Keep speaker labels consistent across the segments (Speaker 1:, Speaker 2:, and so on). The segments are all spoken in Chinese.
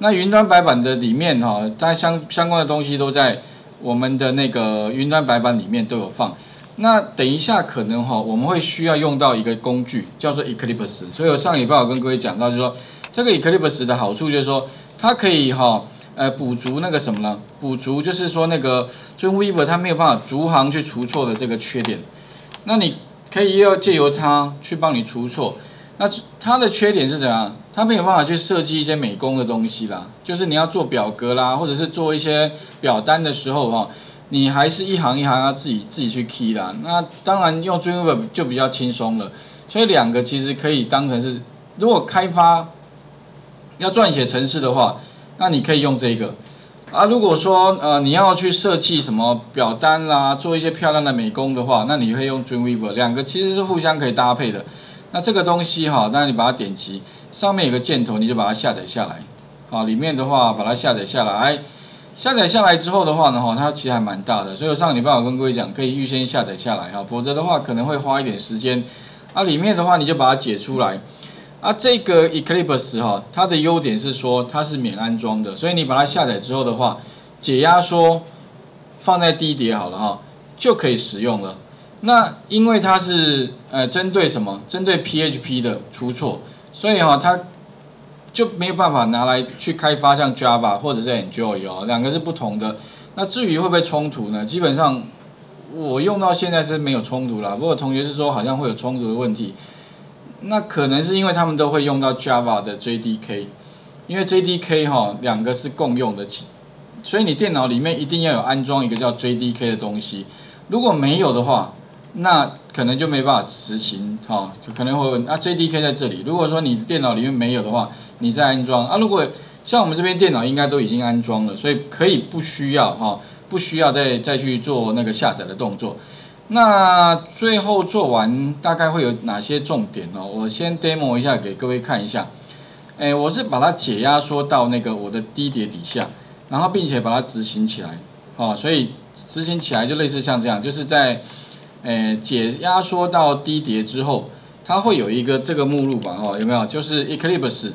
Speaker 1: 那云端白板的里面哈，它相关的东西都在我们的那个云端白板里面都有放。那等一下可能哈，我们会需要用到一个工具叫做 Eclipse， 所以我上礼拜有跟各位讲到，就是说这个 Eclipse 的好处就是说，它可以补足那个什么呢？补足就是说那个 Dreamweaver 它没有办法逐行去除错的这个缺点。那你可以要借由它去帮你除错。那它的缺点是怎样？它没有办法去设计一些美工的东西啦，就是你要做表格啦，或者是做一些表单的时候你还是一行一行要自己去 key 啦。那当然用 Dreamweaver 就比较轻松了。所以两个其实可以当成是，如果开发要撰写程式的话，那你可以用这个。如果说你要去设计什么表单啦，做一些漂亮的美工的话，那你可以用 Dreamweaver， 两个其实是互相可以搭配的。那这个东西当然你把它点击，上面有个箭头，你就把它下载下来。里面的话把它下载下来。下载下来之后的话呢，它其实还蛮大的，所以我上个礼拜有跟各位讲，可以预先下载下来否则的话可能会花一点时间。里面的话你就把它解出来。这个 Eclipse 它的优点是说它是免安装的，所以你把它下载之后的话，解压缩放在低碟好了就可以使用了。那因为它是针对什么？针对 PHP 的出错，所以它就没有办法拿来去开发像 Java 或者是 Enjoy 两个是不同的。那至于会不会冲突呢？基本上我用到现在是没有冲突啦，不过同学是说好像会有冲突的问题。那可能是因为他们都会用到 Java 的 JDK， 因为 JDK 两个是共用的，所以你电脑里面一定要有安装一个叫 JDK 的东西。如果没有的话，那可能就没办法执行可能会问JDK 在这里。如果说你电脑里面没有的话，你再安装如果像我们这边电脑应该都已经安装了，所以可以不需要再去做那个下载的动作。那最后做完大概会有哪些重点我先 demo 一下给各位看一下。我是把它解压缩到那个我的低碟底下，然后并且把它执行起来所以执行起来就类似像这样，就是在解压缩到低碟之后，它会有一个这个目录吧有没有？就是 Eclipse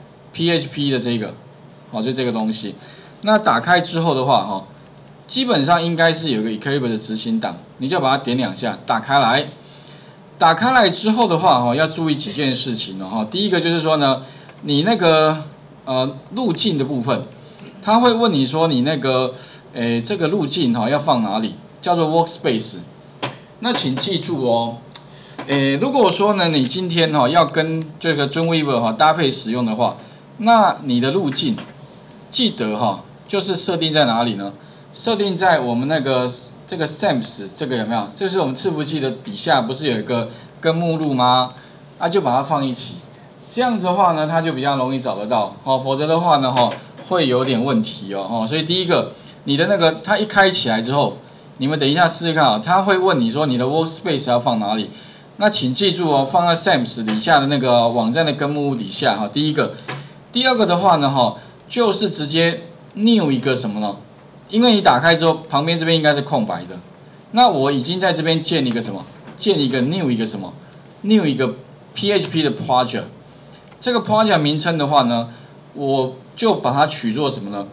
Speaker 1: PHP 的这个就这个东西。那打开之后的话基本上应该是有个 Eclipse 的执行档，你就把它点2下，打开来。打开来之后的话要注意几件事情第一个就是说呢，你那个路径的部分，它会问你说你那个这个路径要放哪里，叫做 Workspace。那请记住如果说呢你今天要跟这个 Dreamweaver 搭配使用的话，那你的路径记得就是设定在哪里呢？设定在我们那个这个 SAMS 这个有没有？这是我们伺服器的底下不是有一个跟目录吗？就把它放一起，这样子的话呢，它就比较容易找得到否则的话呢会有点问题所以第一个，你的那个它一开起来之后，你们等一下试试看它会问你说你的 Workspace 要放哪里？那请记住放在 SAMS 底下的那个网站的根目录底下第一个，第二个的话呢就是直接 new 一个什么呢？因为你打开之后，旁边这边应该是空白的。那我已经在这边建一个什么？建一个 new 一个什么 ？new 一个 PHP 的 project。这个 project 名称的话呢，我就把它取作什么呢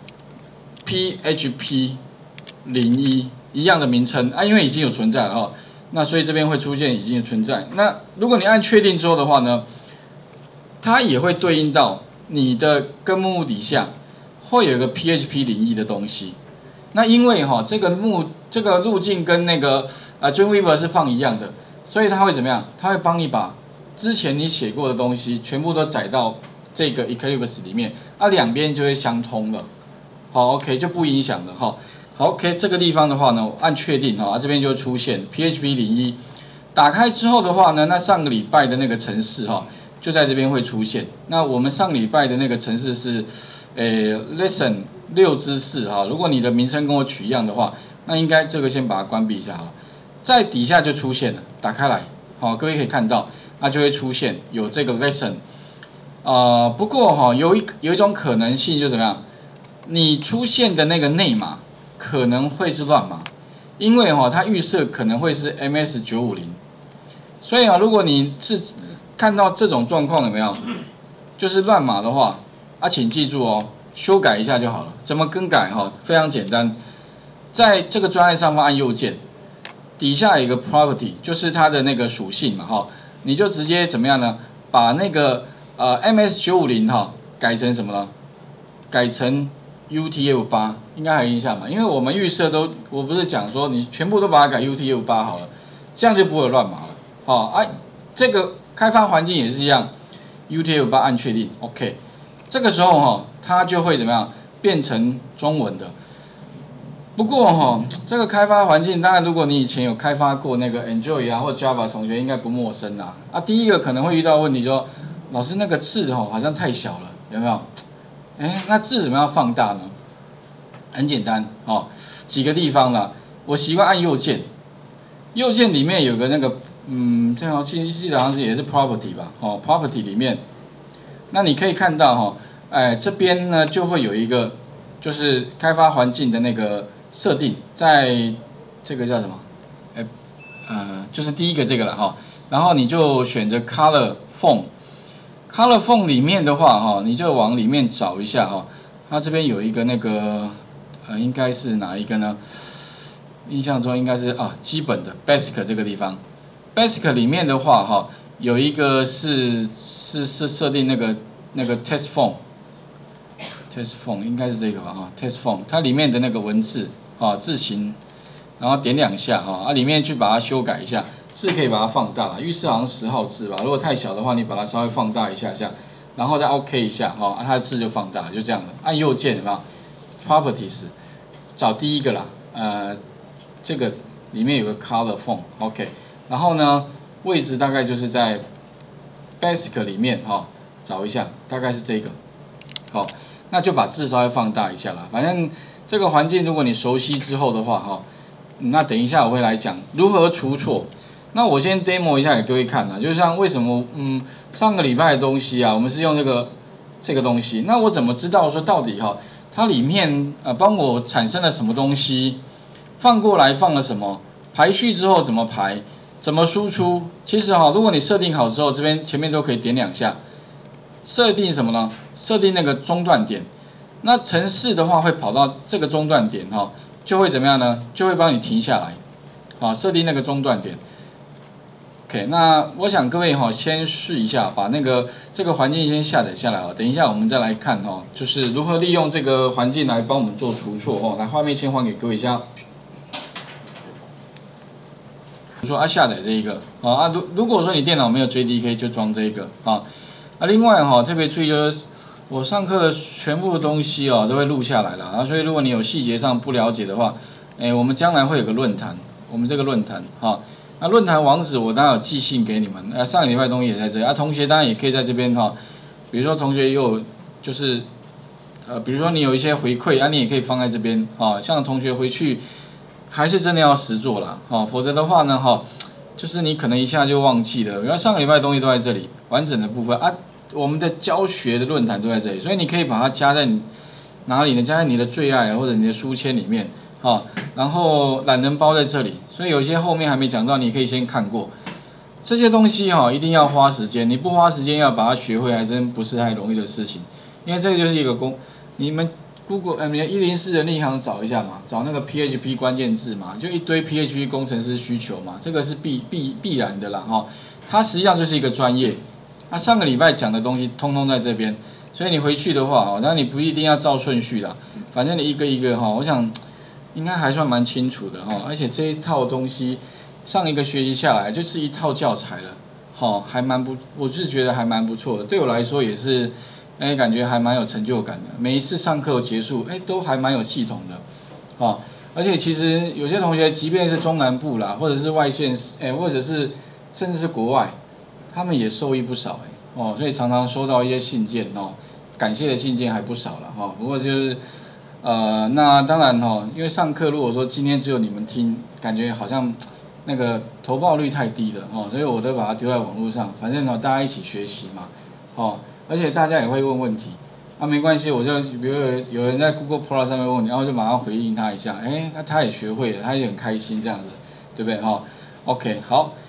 Speaker 1: ？PHP 01一样的名称因为已经有存在了那所以这边会出现已经有存在。那如果你按确定之后的话呢，它也会对应到你的根目录底下会有一个 PHP 01的东西。那因为这个路径跟那个Dreamweaver 是放一样的，所以它会怎么样？它会帮你把之前你写过的东西全部都载到这个 Eclipse 里面，两边就会相通了。OK 就不影响了好 OK 这个地方的话呢，按确定这边就会出现 PHP 01。打开之后的话呢，那上个礼拜的那个程式就在这边会出现。那我们上个礼拜的那个程式是Lesson 6之4如果你的名称跟我取一样的话，那应该这个先把它关闭一下在底下就出现了，打开来各位可以看到，那就会出现有这个 lesson。不过有一种可能性就是怎么样，你出现的那个内码可能会是乱码，因为它预设可能会是 MS950，所以如果你是看到这种状况有没有，就是乱码的话请记住修改一下就好了。怎么更改哈？非常简单，在这个专案上方按右键，底下有一个 property， 就是它的那个属性嘛哈，你就直接怎么样呢？把那个MS950哈改成什么呢？改成 UTF8， 应该还有印象嘛？因为我们预设都，我不是讲说你全部都把它改 UTF8 好了，这样就不会有乱码了。哦，这个开发环境也是一样 ，UTF8 按确定 ，OK。这个时候哈，它就会怎么样变成中文的。不过哈，这个开发环境，当然如果你以前有开发过那个 Enjoy 啊或 Java 同学应该不陌生啦。第一个可能会遇到问题说，老师那个字好像太小了，有没有？那字怎么样放大呢？很简单哦，几个地方啦。我习惯按右键，右键里面有个那个这样记得好像是也是 Property 吧，Property 里面，那你可以看到这边呢就会有一个就是开发环境的那个设定，在这个叫什么？就是第一个这个了哈。然后你就选择 Color Font。Color Font 里面的话你就往里面找一下它这边有一个那个应该是哪一个呢？印象中应该是基本的 Basic 这个地方。Basic 里面的话有一个是设定那个 Text Font。Text Font 应该是这个吧Text Font 它里面的那个文字字形，然后点2下里面去把它修改一下。字可以把它放大了，预设好像10号字吧。如果太小的话，你把它稍微放大一下，然后再 OK 一下它的字就放大了，就这样的。按右键有没有 ？Properties 找第一个啦，这个里面有个 Color Font，OK。然后呢，位置大概就是在 Basic 里面找一下，大概是这个。好，那就把字稍微放大一下啦。反正这个环境如果你熟悉之后的话那等一下我会来讲如何除错。那我先 demo 一下给各位看就像为什么上个礼拜的东西我们是用这个东西，那我怎么知道说到底它里面帮我产生了什么东西，放过来放了什么，排序之后怎么排，怎么输出？其实如果你设定好之后，这边前面都可以点2下，设定什么呢？设定那个中断点。那程式的话会跑到这个中断点就会怎么样呢？就会帮你停下来设定那个中断点。OK， 那我想各位先试一下，把这个环境先下载下来等一下我们再来看就是如何利用这个环境来帮我们做除错来，画面先还给各位一下。说下载这一个如果说你电脑没有 JDK 就装这一个另外特别注意就是我上课的全部的东西都会录下来了所以如果你有细节上不了解的话，我们将来会有个论坛，我们这个论坛那论坛网址我当然有寄信给你们，上个礼拜的东西也在这里同学当然也可以在这边比如说同学有就是比如说你有一些回馈你也可以放在这边像同学回去还是真的要实做啦否则的话呢就是你可能一下就忘记了，因为上个礼拜的东西都在这里，完整的部分我们的教学的论坛都在这里，所以你可以把它加在哪里呢？加在你的最爱或者你的书签里面然后懒人包在这里，所以有些后面还没讲到，你可以先看过。这些东西一定要花时间，你不花时间要把它学会，还真不是太容易的事情。因为这个就是一个你们 Google 104的内行找一下嘛，找那个 PHP 关键字嘛，就一堆 PHP 工程师需求嘛，这个是必然的啦它实际上就是一个专业。上个礼拜讲的东西通通在这边，所以你回去的话那你不一定要照顺序啦，反正你一个一个我想应该还算蛮清楚的而且这一套东西上一个学期下来就是一套教材了我是觉得还蛮不错的，对我来说也是感觉还蛮有成就感的。每一次上课结束都还蛮有系统的而且其实有些同学即便是中南部啦，或者是外县或者是甚至是国外，他们也受益不少所以常常收到一些信件感谢的信件还不少了不过就是那当然因为上课如果说今天只有你们听，感觉好像那个投报率太低了所以我都把它丢在网络上，反正大家一起学习嘛而且大家也会问问题没关系，我就比如有人在 Google Plus 上面问你，然后就马上回应他一下那他也学会了，他也很开心这样子，对不对OK 好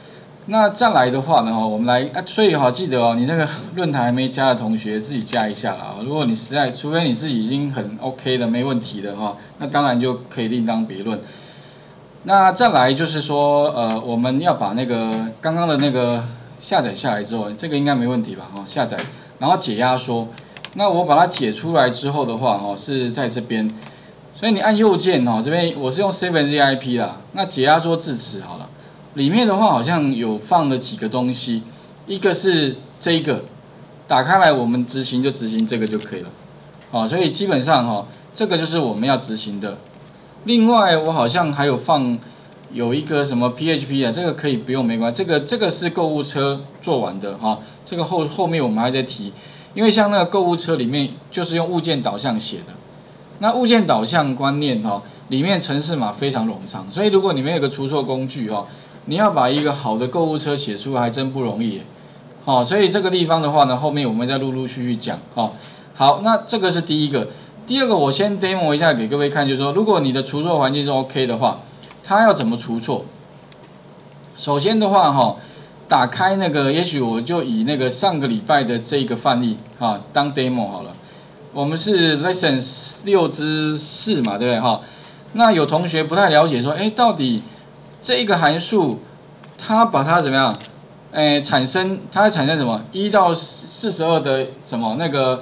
Speaker 1: 那再来的话呢，我们来所以记得哦，你那个论坛还没加的同学自己加一下啦。如果你实在，除非你自己已经很 OK 的，没问题的那当然就可以另当别论。那再来就是说，我们要把那个刚刚的那个下载下来之后，这个应该没问题吧？下载，然后解压缩。那我把它解出来之后的话，是在这边，所以你按右键这边我是用 7zip 啦。那解压缩至此好了。里面的话好像有放了几个东西，一个是这一个，打开来我们执行就执行这个就可以了，所以基本上这个就是我们要执行的。另外我好像还有放有一个什么 PHP 这个可以不用没关系，这个是购物车做完的这个后面我们还在提，因为像那个购物车里面就是用物件导向写的，那物件导向观念里面程式码非常冗长，所以如果你们有个除错工具你要把一个好的购物车写出来还真不容易所以这个地方的话呢，后面我们再陆陆续续讲好，那这个是第一个。第二个我先 demo 一下给各位看，就是说如果你的除错环境是 OK 的话，它要怎么除错？首先的话打开那个，也许我就以那个上个礼拜的这个范例当 demo 好了。我们是 lesson 6之4嘛，对不对那有同学不太了解说，到底这一个函数，它把它怎么样？它会产生什么？1到42的什么那个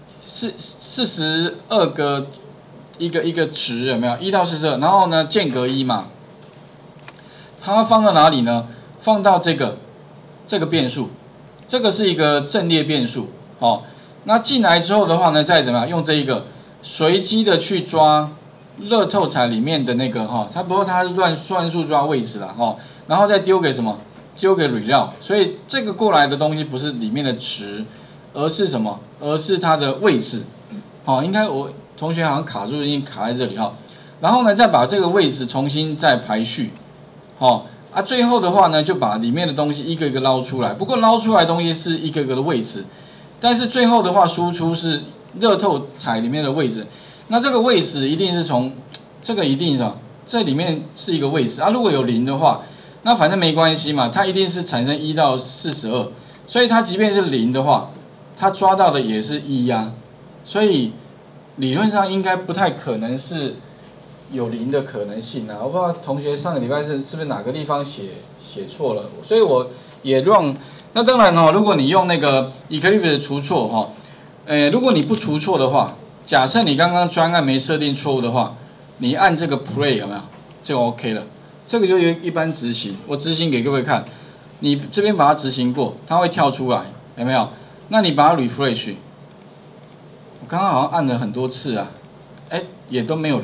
Speaker 1: 42个一个值有没有？1到42，然后呢间隔1嘛，它放到哪里呢？放到这个变数，这个是一个阵列变数那进来之后的话呢，再怎么样用这一个随机的去抓乐透彩里面的那个不过它是算数抓位置啦然后再丢给什么？丢给 result， 所以这个过来的东西不是里面的值，而是什么？而是它的位置应该我同学好像卡住，已经卡在这里然后呢，再把这个位置重新再排序最后的话呢，就把里面的东西一个一个捞出来。不过捞出来的东西是一个个的位置，但是最后的话输出是乐透彩里面的位置。那这个位置一定是从这个一定是这里面是一个位置如果有0的话，那反正没关系嘛，它一定是产生1到42，所以它即便是0的话，它抓到的也是1所以理论上应该不太可能是有0的可能性我不知道同学上个礼拜是不是哪个地方写错了，所以我也让。那当然如果你用那个 Eclipse 除错如果你不除错的话，假设你刚刚专案没设定错误的话，你按这个 Play 有没有？就 OK 了。这个就一般执行，我执行给各位看。你这边把它执行过，它会跳出来，有没有？那你把它 refresh， 我刚刚好像按了很多次也都没有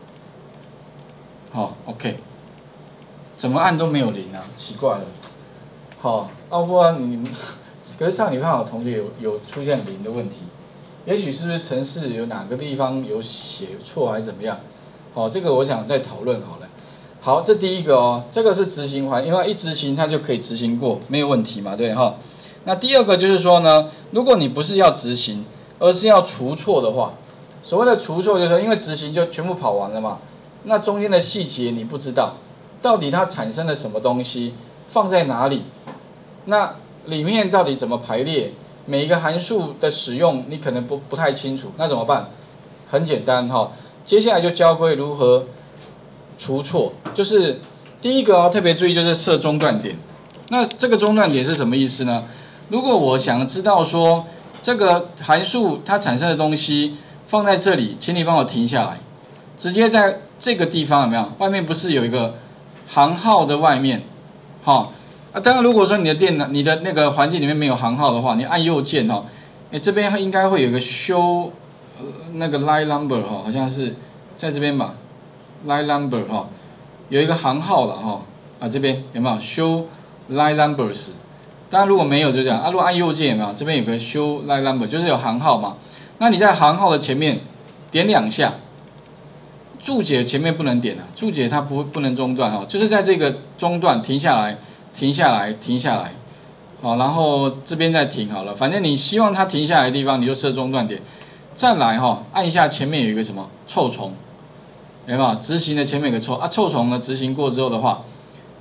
Speaker 1: 0。OK， 怎么按都没有0奇怪了。不然可是上礼拜有同学有出现0的问题，也许是不是程式有哪个地方有写错还是怎么样？这个我想再讨论好了。好，这第一个这个是执行环，因为一执行它就可以执行过，没有问题嘛，对那第二个就是说呢，如果你不是要执行，而是要除错的话，所谓的除错就是说，因为执行就全部跑完了嘛，那中间的细节你不知道，到底它产生了什么东西，放在哪里，那里面到底怎么排列，每一个函数的使用你可能不太清楚，那怎么办？很简单接下来就教各位如何除错，就是第一个特别注意就是设中断点。那这个中断点是什么意思呢？如果我想知道说这个函数它产生的东西放在这里，请你帮我停下来，直接在这个地方有没有？外面不是有一个行号的外面，当然如果说你的电脑、你的那个环境里面没有行号的话，你按右键这边应该会有一个 show 那个 line number 好像是在这边吧。line number 有一个行号了这边有没有 show line numbers？ 当然如果没有就这样如果按右键有没有？这边有个 show line number， 就是有行号嘛。那你在行号的前面点2下，注解前面不能点注解它不能中断就是在这个中断停下来，停下来，停下来，然后这边再停好了。反正你希望它停下来的地方，你就设中断点。再来按一下前面有一个什么臭虫。有没有执行的前面有个臭虫呢？执行过之后的话，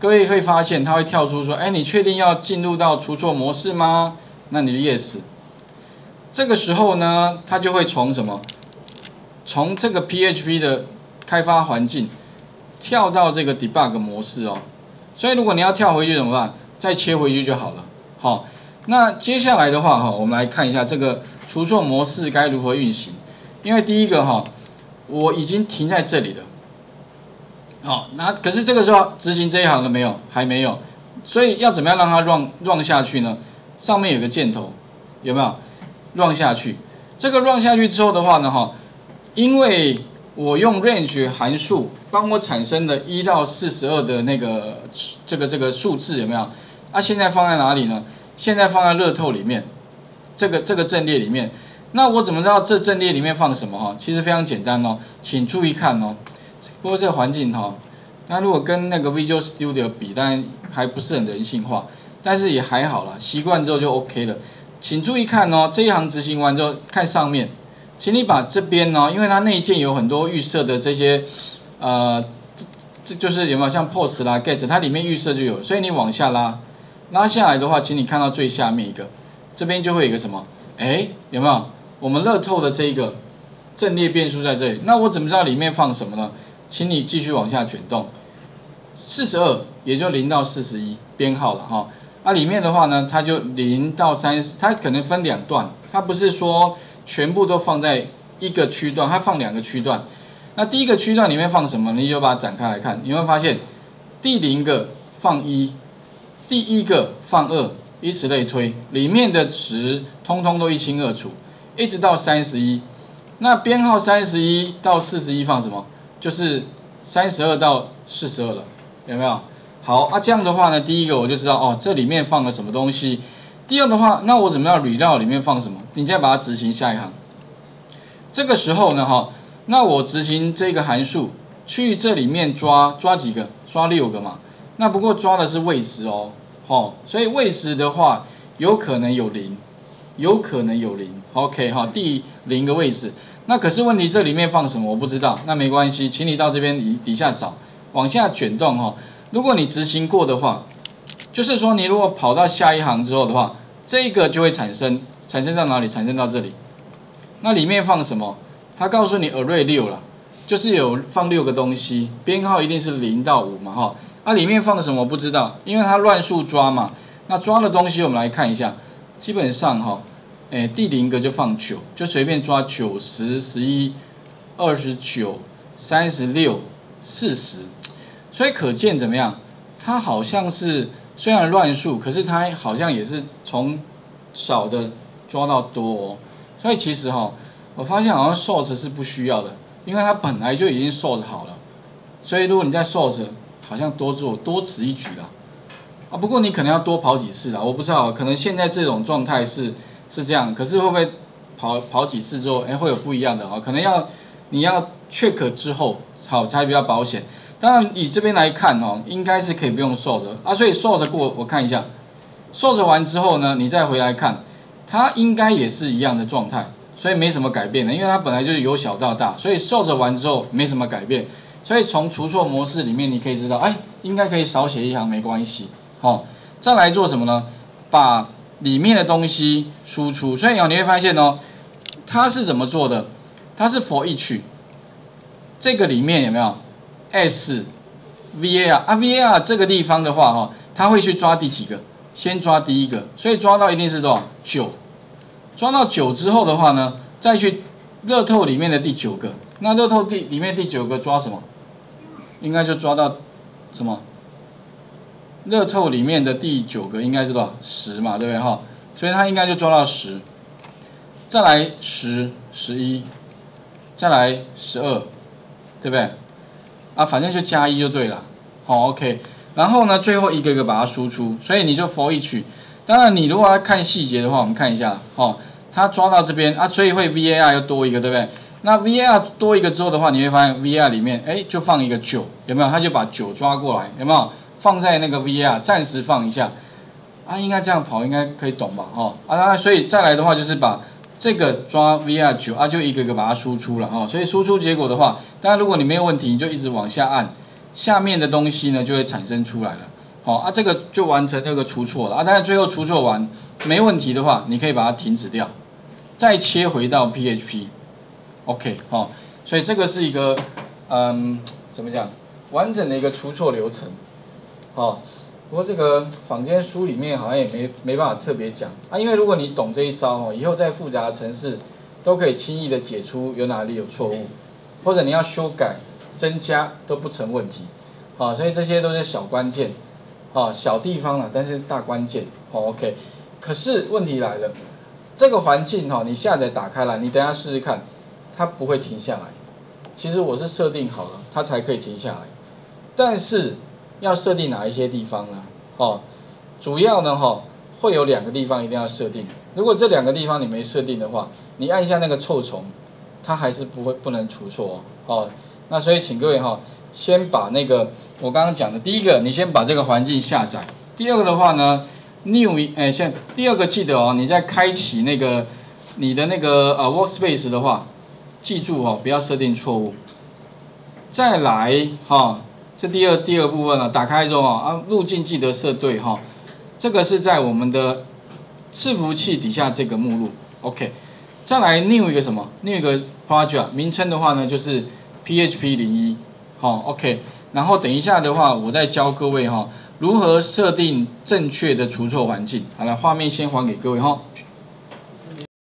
Speaker 1: 各位会发现它会跳出说，哎，你确定要进入到出错模式吗？那你就 yes。这个时候呢，它就会从什么？从这个 PHP 的开发环境跳到这个 debug 模式哦。所以如果你要跳回去怎么办？再切回去就好了。好，那接下来的话哈，我们来看一下这个出错模式该如何运行。因为第一个哈，我已经停在这里了。好，那可是这个时候执行这一行了没有？还没有。所以要怎么样让它 run 下去呢？上面有个箭头，有没有 run 下去？这个 run 下去之后的话呢，哈，因为我用 range 函数帮我产生了1到42的那个这个数字有没有？啊，现在放在哪里呢？现在放在乐透里面，这个阵列里面。那我怎么知道这阵列里面放什么哈？其实非常简单哦，请注意看哦。不过这个环境哈，那如果跟那个 Visual Studio 比，当然还不是很人性化，但是也还好啦，习惯之后就 OK 了。请注意看哦，这一行执行完之后，看上面，请你把这边哦，因为它内建有很多预设的这些这就是有没有像 Post 啦 Get， 它里面预设就有，所以你往下拉下来的话，请你看到最下面一个，这边就会有一个什么？哎，有没有？我们乐透的这一个阵列变数在这里，那我怎么知道里面放什么呢？请你继续往下卷动，42也就0到41编号了哈。那里面的话呢，它就0到30，它可能分2段，它不是说全部都放在一个区段，它放2个区段。那第一个区段里面放什么？你就把它展开来看，你会发现第0个放1，第1个放2，以此类推，里面的值通通都一清二楚，一直到31。那编号31到41放什么？就是32到42了，有没有？好啊，这样的话呢，第一个我就知道哦，这里面放了什么东西。第二的话，那我怎么样捋到里面放什么？你再把它执行下一行。这个时候呢，哈，那我执行这个函数，去这里面抓几个？抓6个嘛。那不过抓的是位置哦，所以位置的话，有可能有0，有可能有0。OK 哈，第0个位置。那可是问题这里面放什么我不知道，那没关系，请你到这边底下找，往下卷动哈。如果你执行过的话，就是说你如果跑到下一行之后的话，这个就会产生到哪里？产生到这里。那里面放什么？它告诉你 array 6了，就是有放6个东西，编号一定是0到5嘛哈。那里面放什么我不知道，因为它乱数抓嘛。那抓的东西我们来看一下，基本上哈。第0个就放9，就随便抓9、10、11、29、36、40，所以可见怎么样？它好像是虽然乱数，可是它好像也是从少的抓到多哦。所以其实哈，我发现好像 sort 是不需要的，因为它本来就已经 sort 好了。所以如果你在 sort， 好像多此一举啦。啊，不过你可能要多跑几次啦，我不知道，可能现在这种状态是这样，可是会不会跑几次之后，会有不一样的啊？可能你要 check 之后，好才比较保险。当然以这边来看哦，应该是可以不用 sort 啊，所以 sort 过我看一下 ，sort 完之后呢，你再回来看，它应该也是一样的状态，所以没什么改变的，因为它本来就是由小到大，所以 sort 完之后没什么改变，所以从除错模式里面你可以知道，应该可以少写一行没关系。好，再来做什么呢？把里面的东西输出，所以你会发现哦，它是怎么做的？它是 for each 这个里面有没有 s var 啊 var 这个地方的话哈，它会去抓第几个？先抓第1个，所以抓到一定是多少？9。抓到9之后的话呢，再去乐透里面的第9个。那乐透里面第9个抓什么？应该就抓到什么？乐透里面的第9个应该是多少？10嘛，对不对哈？所以它应该就抓到10，再来10、11，再来12，对不对？啊，反正就加1就对了。好 ，OK。然后呢，最后一个一个把它输出，所以你就 for each。当然，你如果要看细节的话，我们看一下，它抓到这边啊，所以会 var 又多一个，对不对？那 var 多一个之后的话，你会发现 var 里面，就放一个9，有没有？它就把9抓过来，有没有？放在那个 var 暂时放一下，啊，应该这样跑，应该可以懂吧？所以再来的话就是把这个抓 var 9啊，就一个一个把它输出了所以输出结果的话，当然如果你没有问题，你就一直往下按，下面的东西呢就会产生出来了。 好啊，这个就完成这个除错了啊。但是最后除错完没问题的话，你可以把它停止掉，再切回到 PHP，OK， 好，所以这个是一个怎么讲完整的一个除错流程，哦。不过这个坊间书里面好像也没办法特别讲啊，因为如果你懂这一招哦，以后在复杂的程式都可以轻易的解出有哪里有错误，或者你要修改、增加都不成问题，好，所以这些都是小关键，好，小地方了，但是大关键，好 ，OK。可是问题来了，这个环境哈，你下载打开来，你等一下试试看，它不会停下来。其实我是设定好了，它才可以停下来，但是要设定哪一些地方呢？哦，主要呢会有2个地方一定要设定。如果这2个地方你没设定的话，你按一下那个臭虫，它还是不能除错哦。那所以请各位先把那个我刚刚讲的第一个，你先把这个环境下载。第二个的话呢 ，new 第二个记得你在开启那个你的那个workspace 的话，记住不要设定错误。再来这第二部分打开之后路径记得设对这个是在我们的伺服器底下这个目录 ，OK。再来 new 一个什么 ？new 一个 project 名称的话呢，就是 PHP 01， OK。然后等一下的话，我再教各位如何设定正确的除错环境。好了，画面先还给各位